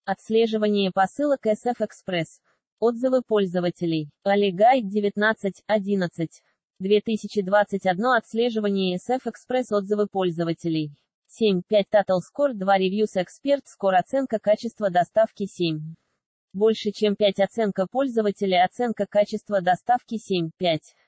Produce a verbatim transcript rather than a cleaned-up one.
Отслеживание посылок эс эф Express. Отзывы пользователей. Алигайд девятнадцать одиннадцать. две тысячи двадцать один. Отслеживание эс эф Express. Отзывы пользователей. семь пять Total Score два Reviews Expert Score. Оценка качества доставки семь. Больше чем пять. Оценка пользователя. Оценка качества доставки семь пять.